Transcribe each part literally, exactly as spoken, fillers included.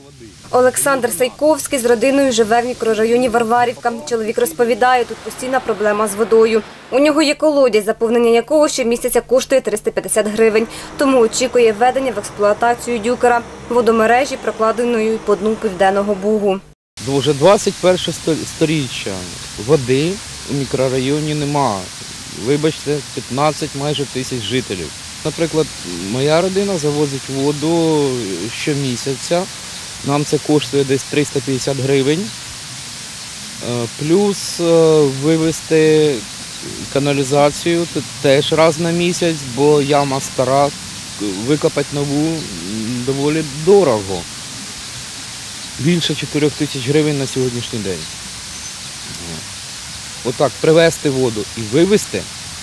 Олександр Сайковський з родиною живе в мікрорайоні Варварівка. Чоловік розповідає, тут постійна проблема з водою. У нього є колодязь, заповнення якого щомісяця коштує триста п'ятдесят гривень. Тому очікує введення в експлуатацію дюкера – водомережі, прокладеною по дну Південного Бугу. Вже двадцять перше сторіччя. Води у мікрорайоні немає. Вибачте, п'ятнадцять майже тисяч жителів. Наприклад, моя родина завозить воду щомісяця. Нам це коштує десь триста п'ятдесят гривень. Плюс вивезти каналізацію теж раз на місяць, бо яма стара, викопати нову доволі дорого. Більше чотирьох тисяч гривень на сьогоднішній день. Отак, привезти воду і вивезти,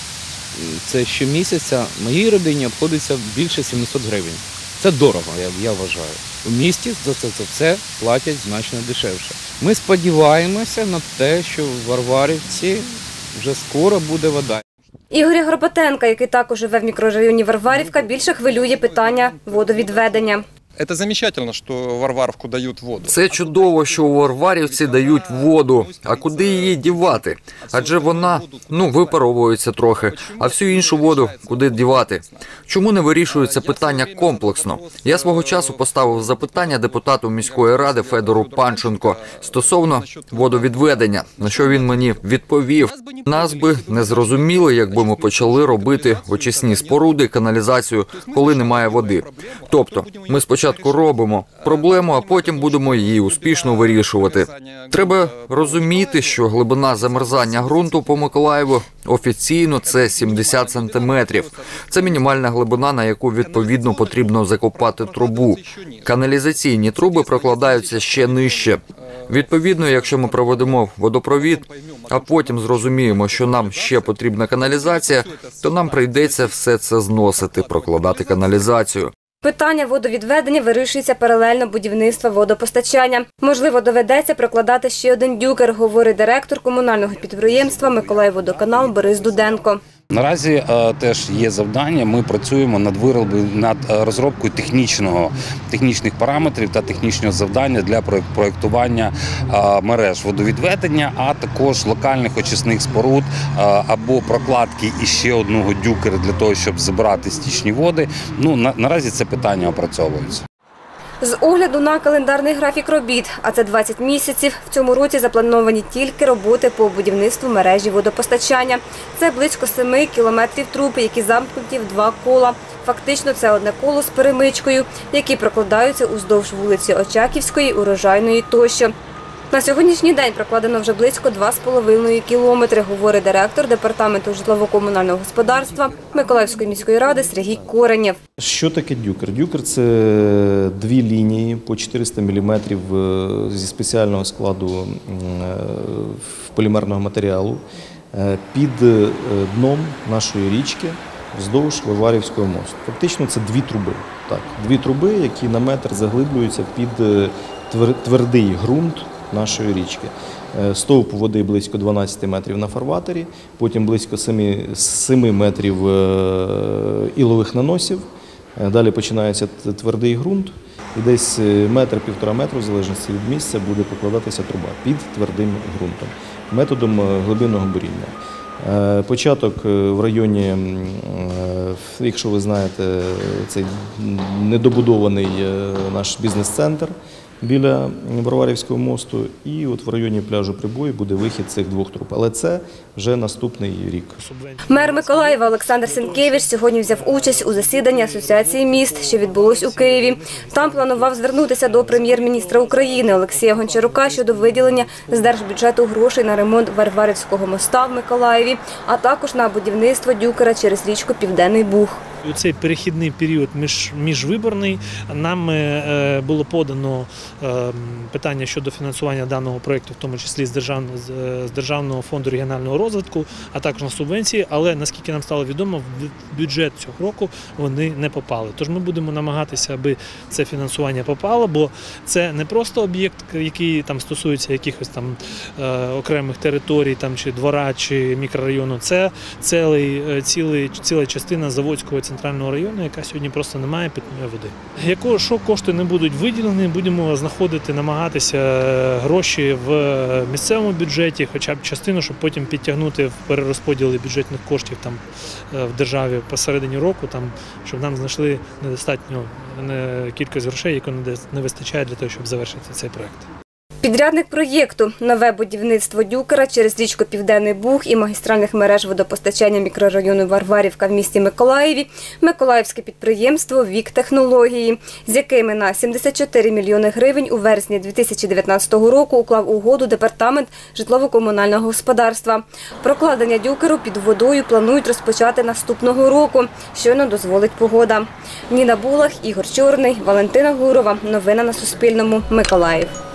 це щомісяця моїй родині обходиться більше сімсот гривень. Це дорого, я, я вважаю. У місті за це, це все платять значно дешевше. Ми сподіваємося на те, що в Варварівці вже скоро буде вода. Ігоря Горбатенка, який також живе в мікрорайоні Варварівка, більше хвилює питання водовідведення. Це замечательно, що в Варварівку дають воду. Це чудово, що у Варварівці дають воду. А куди її дівати? Адже вона, ну, випаровується трохи, а всю іншу воду куди дівати? Чому не вирішується питання комплексно? Я свого часу поставив запитання депутату міської ради Федору Панченко стосовно водовідведення, на що він мені відповів. Нас би не зрозуміли, якби ми почали робити очисні споруди, каналізацію, коли немає води. Тобто, ми спочатку робимо проблему, а потім будемо її успішно вирішувати. Треба розуміти, що глибина замерзання ґрунту по Миколаєву офіційно це сімдесят сантиметрів. Це мінімальна глибина, на яку відповідно потрібно закопати трубу. Каналізаційні труби прокладаються ще нижче. Відповідно, якщо ми проведемо водопровід, а потім зрозуміємо, що нам ще потрібна каналізація, то нам прийдеться все це зносити, прокладати каналізацію. Питання водовідведення вирішується паралельно будівництва водопостачання. Можливо, доведеться прокладати ще один дюкер, говорить директор комунального підприємства «Миколаївводоканал» Борис Дуденко. Наразі е, теж є завдання, ми працюємо над виробом, над розробкою технічного, технічних параметрів та технічного завдання для проєктування е, мереж водовідведення, а також локальних очисних споруд е, або прокладки і ще одного дюкера для того, щоб забирати стічні води. Ну, на, наразі це питання опрацьовується. З огляду на календарний графік робіт, а це двадцять місяців, в цьому році заплановані тільки роботи по будівництву мережі водопостачання. Це близько семи кілометрів труб, які замкнуті в два кола. Фактично це одне коло з перемичкою, які прокладаються уздовж вулиці Очаківської, Урожайної тощо. На сьогоднішній день прокладено вже близько два з половиною кілометри, говорить директор департаменту житлово-комунального господарства Миколаївської міської ради Сергій Коренєв. Що таке дюкер? Дюкер – це дві лінії по чотириста міліметрів зі спеціального складу полімерного матеріалу під дном нашої річки вздовж Варварівського мосту. Фактично це дві труби. Так, дві труби, які на метр заглиблюються під твердий ґрунт нашої річки. Стовп води близько дванадцять метрів на фарватері, потім близько семи метрів ілових наносів. Далі починається твердий ґрунт і десь метр-півтора метру, в залежності від місця, буде покладатися труба під твердим ґрунтом методом глибинного буріння. Початок в районі, якщо ви знаєте, цей недобудований наш бізнес-центр біля Варварівського мосту, і от в районі пляжу Прибой буде вихід цих двох труб. Але це вже наступний рік. Мер Миколаєва Олександр Сенкевич сьогодні взяв участь у засіданні Асоціації міст, що відбулось у Києві. Там планував звернутися до прем'єр-міністра України Олексія Гончарука щодо виділення з держбюджету грошей на ремонт Варварівського моста в Миколаєві, а також на будівництво дюкера через річку Південний Буг. У цей перехідний період між, міжвиборний нам е, було подано е, питання щодо фінансування даного проєкту, в тому числі з Державного, з Державного фонду регіонального розвитку, а також на субвенції, але наскільки нам стало відомо, в бюджет цього року вони не попали. Тож ми будемо намагатися, аби це фінансування попало, бо це не просто об'єкт, який там стосується якихось там е, окремих територій, там, чи двора, чи мікрорайону, це цілий, цілий, ціла частина Заводського, центрального району, яка сьогодні просто не має питної води. Якщо кошти не будуть виділені, будемо знаходити, намагатися гроші в місцевому бюджеті, хоча б частину, щоб потім підтягнути в перерозподілі бюджетних коштів там в державі посередині року, там, щоб нам знайшли недостатньо кількість грошей, яку не вистачає для того, щоб завершити цей проект. Підрядник проєкту «Нове будівництво Дюкера через річку Південний Буг і магістральних мереж водопостачання мікрорайону Варварівка в місті Миколаєві» – миколаївське підприємство «Вік-технології», з якими на сімдесят чотири мільйони гривень у вересні дві тисячі дев'ятнадцятого року уклав угоду Департамент житлово-комунального господарства. Прокладення Дюкеру під водою планують розпочати наступного року, щойно дозволить погода. Ніна Булах, Ігор Чорний, Валентина Гурова. Новини на Суспільному. Миколаїв.